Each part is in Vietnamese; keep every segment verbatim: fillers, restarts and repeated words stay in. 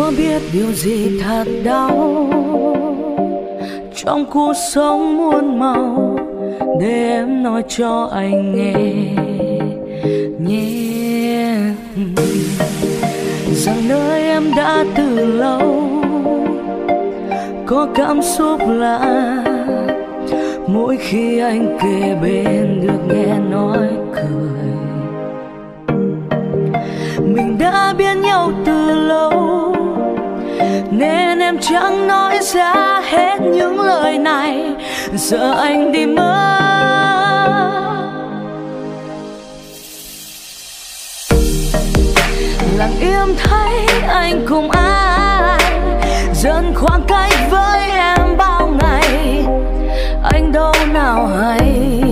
có biết điều gì thật đau trong cuộc sống muôn màu, để em nói cho anh nghe nhé, rằng nơi em đã từ lâu có cảm xúc lạ mỗi khi anh kề bên được nghe nói cười. Mình đã biết nhau từ lâu nên em chẳng nói ra hết những lời này, sợ anh đi mất. Lặng im thấy anh cùng ai dần khoảng cách với em bao ngày, anh đâu nào hay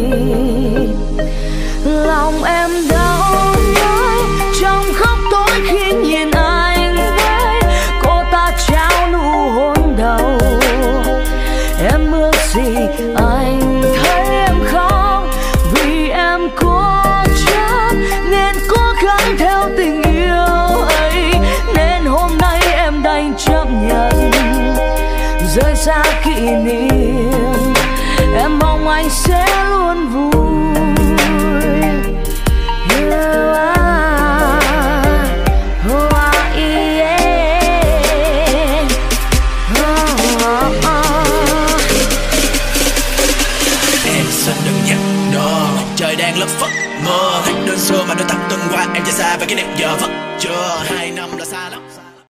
lòng em đau nhói trong khóc tối khi nhìn anh với cô ta trao nụ hôn đầu. Em ước gì anh thấy em khóc vì em cố chấp nên cố gắng theo tình yêu ấy, nên hôm nay em đành chấp nhận rời xa kỷ niệm